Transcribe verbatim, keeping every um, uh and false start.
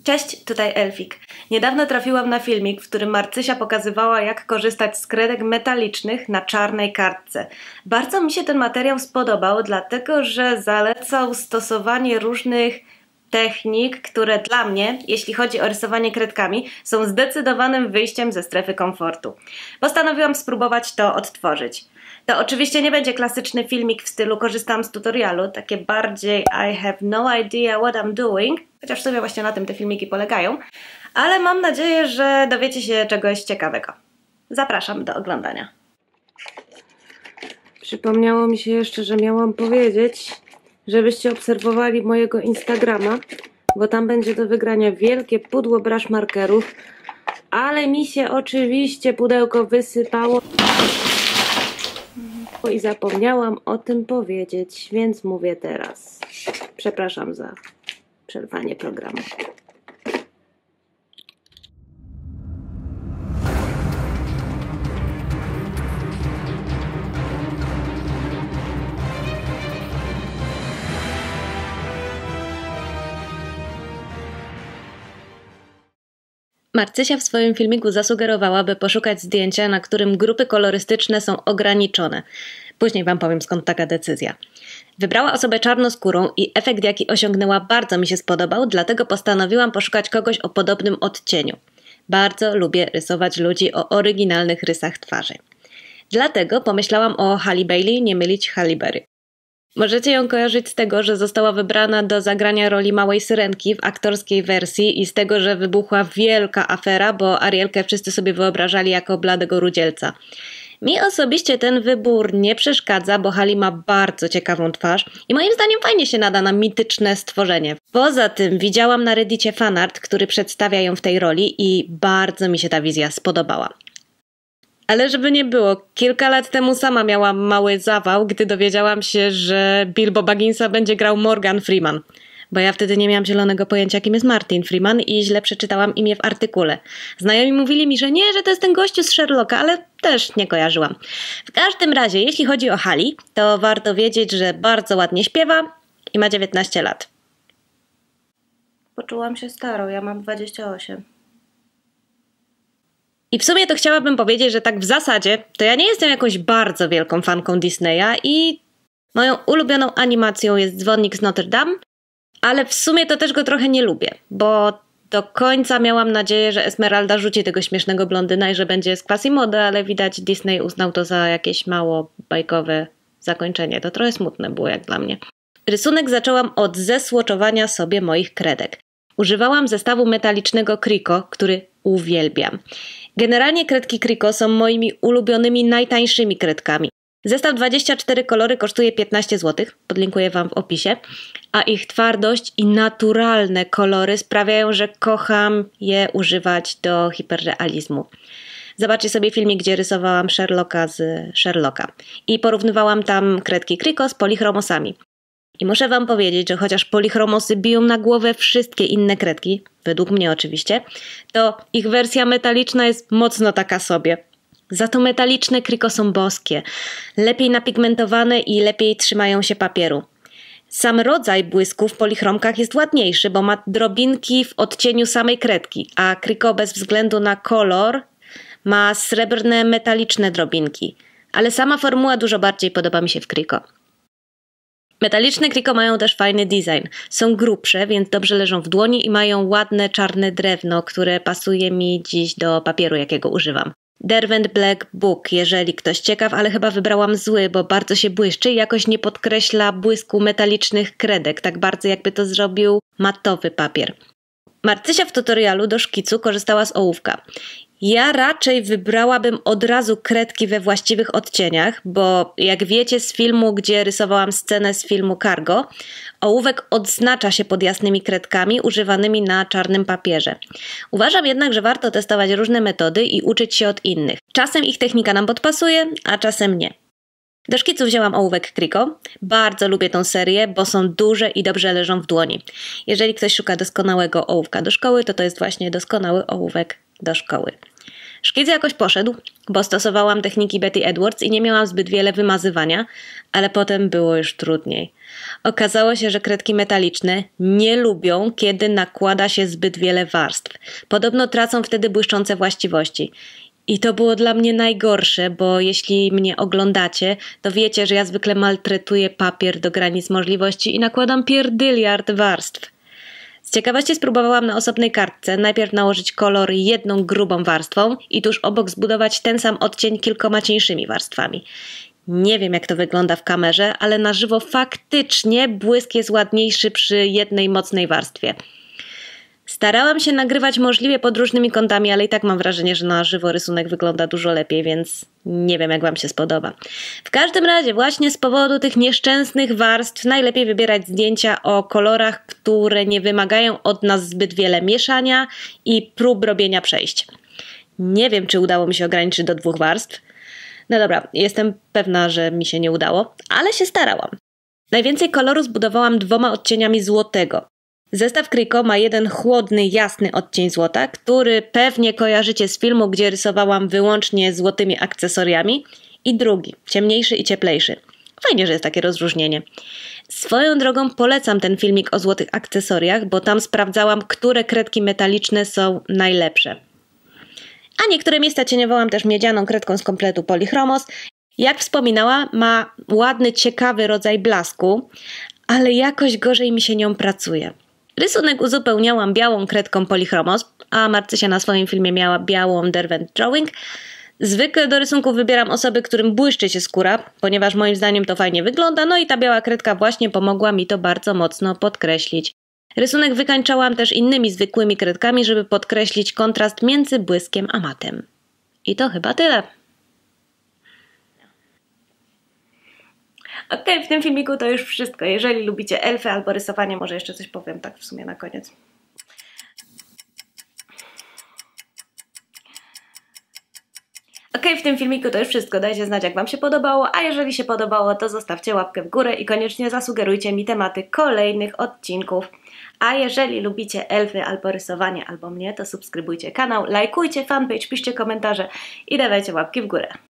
Cześć, tutaj Elfik. Niedawno trafiłam na filmik, w którym Marcysia pokazywała, jak korzystać z kredek metalicznych na czarnej kartce. Bardzo mi się ten materiał spodobał, dlatego że zalecał stosowanie różnych technik, które dla mnie, jeśli chodzi o rysowanie kredkami, są zdecydowanym wyjściem ze strefy komfortu. Postanowiłam spróbować to odtworzyć. To oczywiście nie będzie klasyczny filmik w stylu korzystam z tutorialu, takie bardziej I have no idea what I'm doing, chociaż w sumie właśnie na tym te filmiki polegają, ale mam nadzieję, że dowiecie się czegoś ciekawego. Zapraszam do oglądania. Przypomniało mi się jeszcze, że miałam powiedzieć, żebyście obserwowali mojego Instagrama, bo tam będzie do wygrania wielkie pudło brush markerów, ale mi się oczywiście pudełko wysypało i zapomniałam o tym powiedzieć, więc mówię teraz. Przepraszam za przerwanie programu. Marcysia w swoim filmiku zasugerowała, by poszukać zdjęcia, na którym grupy kolorystyczne są ograniczone. Później wam powiem, skąd taka decyzja. Wybrała osobę czarnoskórą i efekt, jaki osiągnęła, bardzo mi się spodobał, dlatego postanowiłam poszukać kogoś o podobnym odcieniu. Bardzo lubię rysować ludzi o oryginalnych rysach twarzy. Dlatego pomyślałam o Halle Bailey, nie mylić Halle Berry. Możecie ją kojarzyć z tego, że została wybrana do zagrania roli małej syrenki w aktorskiej wersji i z tego, że wybuchła wielka afera, bo Arielkę wszyscy sobie wyobrażali jako bladego rudzielca. Mi osobiście ten wybór nie przeszkadza, bo Halle ma bardzo ciekawą twarz i moim zdaniem fajnie się nada na mityczne stworzenie. Poza tym widziałam na Reddicie fanart, który przedstawia ją w tej roli i bardzo mi się ta wizja spodobała. Ale żeby nie było, kilka lat temu sama miałam mały zawał, gdy dowiedziałam się, że Bilbo Bagginsa będzie grał Morgan Freeman. Bo ja wtedy nie miałam zielonego pojęcia, kim jest Martin Freeman i źle przeczytałam imię w artykule. Znajomi mówili mi, że nie, że to jest ten gościu z Sherlocka, ale też nie kojarzyłam. W każdym razie, jeśli chodzi o Halle, to warto wiedzieć, że bardzo ładnie śpiewa i ma dziewiętnaście lat. Poczułam się starą, ja mam dwadzieścia osiem. I w sumie to chciałabym powiedzieć, że tak w zasadzie to ja nie jestem jakąś bardzo wielką fanką Disneya i moją ulubioną animacją jest Dzwonnik z Notre Dame, ale w sumie to też go trochę nie lubię, bo do końca miałam nadzieję, że Esmeralda rzuci tego śmiesznego blondyna i że będzie z Quasimodo, ale widać Disney uznał to za jakieś mało bajkowe zakończenie. To trochę smutne było jak dla mnie. Rysunek zaczęłam od zesłoczowania sobie moich kredek. Używałam zestawu metalicznego Crico, który uwielbiam. Generalnie kredki Crico są moimi ulubionymi, najtańszymi kredkami. Zestaw dwadzieścia cztery kolory kosztuje piętnaście złotych, podlinkuję wam w opisie, a ich twardość i naturalne kolory sprawiają, że kocham je używać do hiperrealizmu. Zobaczcie sobie filmik, gdzie rysowałam Sherlocka z Sherlocka i porównywałam tam kredki Crico z polichromosami. I muszę wam powiedzieć, że chociaż polichromosy biją na głowę wszystkie inne kredki, według mnie oczywiście, to ich wersja metaliczna jest mocno taka sobie. Za to metaliczne Crico są boskie, lepiej napigmentowane i lepiej trzymają się papieru. Sam rodzaj błysku w polichromkach jest ładniejszy, bo ma drobinki w odcieniu samej kredki, a Crico bez względu na kolor ma srebrne, metaliczne drobinki. Ale sama formuła dużo bardziej podoba mi się w Crico. Metaliczne Crico mają też fajny design. Są grubsze, więc dobrze leżą w dłoni i mają ładne czarne drewno, które pasuje mi dziś do papieru, jakiego używam. Derwent Black Book, jeżeli ktoś ciekaw, ale chyba wybrałam zły, bo bardzo się błyszczy i jakoś nie podkreśla błysku metalicznych kredek, tak bardzo jakby to zrobił matowy papier. Marcysia w tutorialu do szkicu korzystała z ołówka. Ja raczej wybrałabym od razu kredki we właściwych odcieniach, bo jak wiecie z filmu, gdzie rysowałam scenę z filmu Cargo, ołówek odznacza się pod jasnymi kredkami używanymi na czarnym papierze. Uważam jednak, że warto testować różne metody i uczyć się od innych. Czasem ich technika nam podpasuje, a czasem nie. Do szkicu wzięłam ołówek Crico. Bardzo lubię tą serię, bo są duże i dobrze leżą w dłoni. Jeżeli ktoś szuka doskonałego ołówka do szkoły, to to jest właśnie doskonały ołówek do szkoły. Szkic jakoś poszedł, bo stosowałam techniki Betty Edwards i nie miałam zbyt wiele wymazywania, ale potem było już trudniej. Okazało się, że kredki metaliczne nie lubią, kiedy nakłada się zbyt wiele warstw. Podobno tracą wtedy błyszczące właściwości. I to było dla mnie najgorsze, bo jeśli mnie oglądacie, to wiecie, że ja zwykle maltretuję papier do granic możliwości i nakładam pierdyliard warstw. Z ciekawości spróbowałam na osobnej kartce najpierw nałożyć kolor jedną grubą warstwą i tuż obok zbudować ten sam odcień kilkoma cieńszymi warstwami. Nie wiem, jak to wygląda w kamerze, ale na żywo faktycznie błysk jest ładniejszy przy jednej mocnej warstwie. Starałam się nagrywać możliwie pod różnymi kątami, ale i tak mam wrażenie, że na żywo rysunek wygląda dużo lepiej, więc nie wiem, jak wam się spodoba. W każdym razie właśnie z powodu tych nieszczęsnych warstw najlepiej wybierać zdjęcia o kolorach, które nie wymagają od nas zbyt wiele mieszania i prób robienia przejść. Nie wiem, czy udało mi się ograniczyć do dwóch warstw. No dobra, jestem pewna, że mi się nie udało, ale się starałam. Najwięcej koloru zbudowałam dwoma odcieniami złotego. Zestaw Krico ma jeden chłodny, jasny odcień złota, który pewnie kojarzycie z filmu, gdzie rysowałam wyłącznie złotymi akcesoriami, i drugi, ciemniejszy i cieplejszy. Fajnie, że jest takie rozróżnienie. Swoją drogą polecam ten filmik o złotych akcesoriach, bo tam sprawdzałam, które kredki metaliczne są najlepsze. A niektóre miejsca cieniowałam też miedzianą kredką z kompletu Polychromos. Jak wspominała, ma ładny, ciekawy rodzaj blasku, ale jakoś gorzej mi się nią pracuje. Rysunek uzupełniałam białą kredką Polychromos, a Marcysia na swoim filmie miała białą Derwent Drawing. Zwykle do rysunków wybieram osoby, którym błyszczy się skóra, ponieważ moim zdaniem to fajnie wygląda, no i ta biała kredka właśnie pomogła mi to bardzo mocno podkreślić. Rysunek wykańczałam też innymi zwykłymi kredkami, żeby podkreślić kontrast między błyskiem a matem. I to chyba tyle. Ok, w tym filmiku to już wszystko. Jeżeli lubicie elfy albo rysowanie, może jeszcze coś powiem tak w sumie na koniec. Ok, w tym filmiku to już wszystko. Dajcie znać, jak wam się podobało, a jeżeli się podobało, to zostawcie łapkę w górę i koniecznie zasugerujcie mi tematy kolejnych odcinków. A jeżeli lubicie elfy albo rysowanie, albo mnie, to subskrybujcie kanał, lajkujcie fanpage, piszcie komentarze i dawajcie łapki w górę.